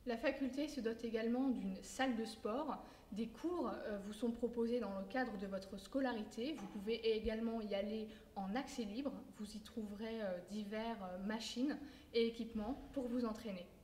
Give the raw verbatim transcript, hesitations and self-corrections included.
La faculté se dote également d'une salle de sport. Des cours euh, vous sont proposés dans le cadre de votre scolarité. Vous pouvez également y aller en accès libre. Vous y trouverez euh, divers euh, machines et équipements pour vous entraîner.